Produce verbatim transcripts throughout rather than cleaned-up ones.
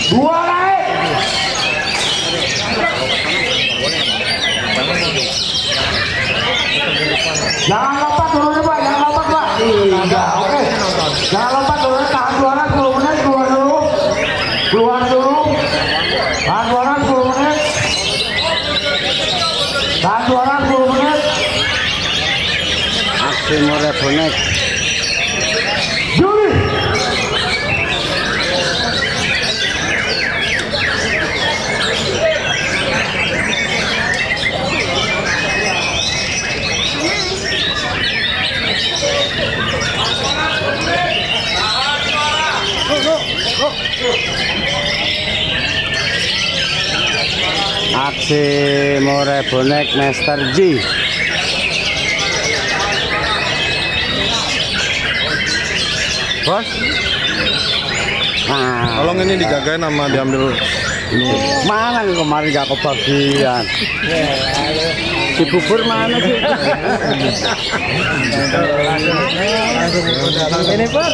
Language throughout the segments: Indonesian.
Dua naik. Jangan lompat turunnya Pak, jangan lompat Pak. Tiga, oke. Jangan lompat turunnya, tahan suara sepuluh menit, keluar dulu. Keluar dulu. Tahan suara sepuluh menit. Tahan suara sepuluh menit. Aksi More Bonek. Juli. Aksi More Bonek Master G. Bos. Nah, tolong ini dijagain sama diambil ini. Mana kemarin gak kebagian? Si bubur mana sih? Ini Pak.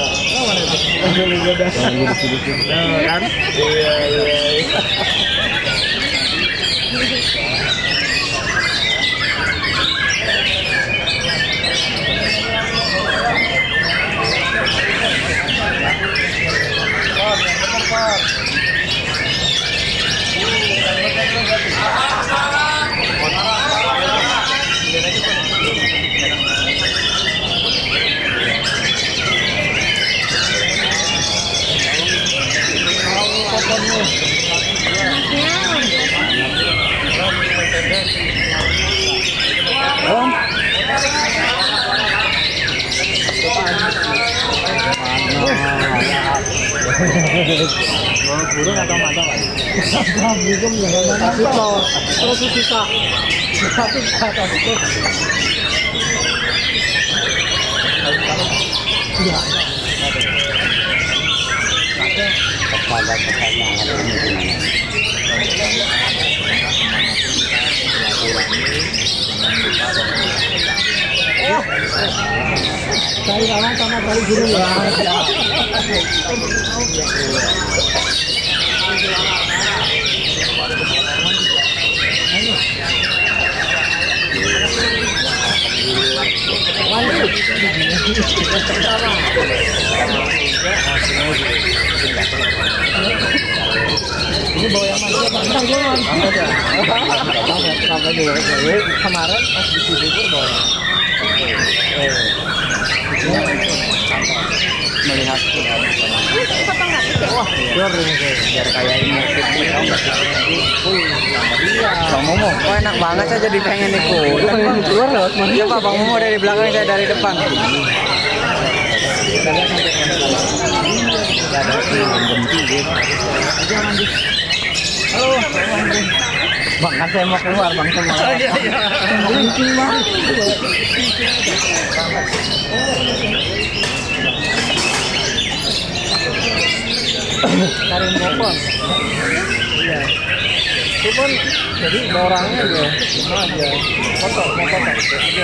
Burung atau mata Pak? Burung ya, tapi kok terus susah. Tapi kata itu. Iya. Kepada kepadanya Cari kawan sama cari guru ya. Ini bawa yang mana? Bintang duluan. Sampai dulu. Kemarin pas di Cibubur bawa. Melihat wah, jor ini biar kayak ini Bang Momo, kok enak banget saya jadi pengen ikut. keluar lewat mana? Ya Pak, Bang Momo dari belakang, saya dari depan. Halo, Bang, kan saya mau keluar, Bang, sama. Iya, iya. Kencing, Bang. Cari motor. Iya. Cuman jadi orangnya ya, cuma aja foto, mau foto aja.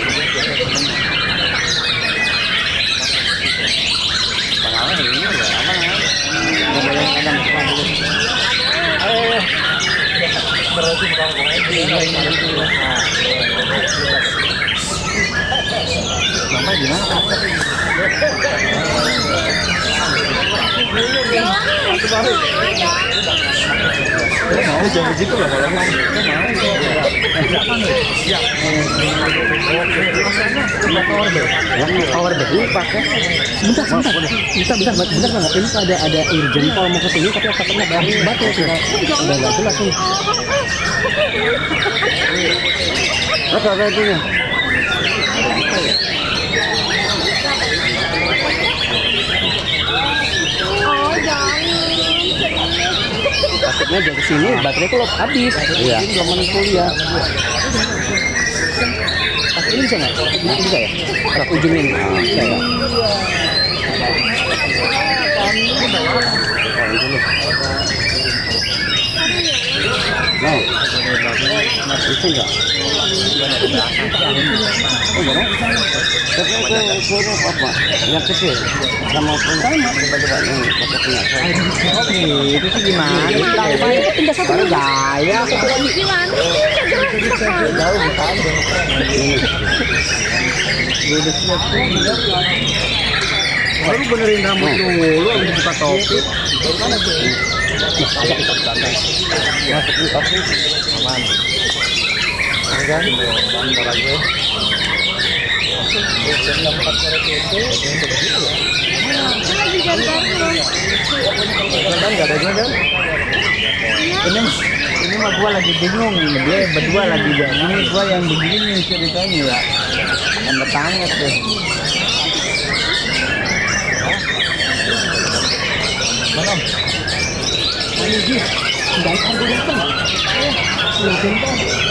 Pengalaman ini ya, aman ya. Ayo, berarti bukan lagi. Sampai di mana? Mau jangan begitu lah kalau mau. Yang power bank pakai. Bentar, bentar, bisa, bentar, bentar, bentar, ini ada ada urgent call mau kesini tapi katanya baru batu sudah udah nggak jelas nih. Apa apa itu ya? Takutnya dari sini baterai kalau habis, Iya. ini belum menit kuliah. Pas ini bisa nggak? Nah, bisa ya? Kalau ujung ini, bisa ya? Nah, itu enggak? Oh, ya, tapi itu suara apa? Yang kecil sama sama coba-coba ini pakai punya saya. Oke, itu sih gimana? Tinggal satu gaya. Gimana? Jauh bukan. Udah siap. Baru benerin rambut dulu, habis buka topi. Mana tuh? Agak dekat santai. Masuk di topi. Aman. Kan? Bentar aja. Lagi gambar loh. Kan enggak ada juga kan? Ini ini mah gua lagi bingung, dia berdua lagi begini, gua yang begini ceritanya ya. Tanda tanya tuh. Mana? Ini sih, enggak ada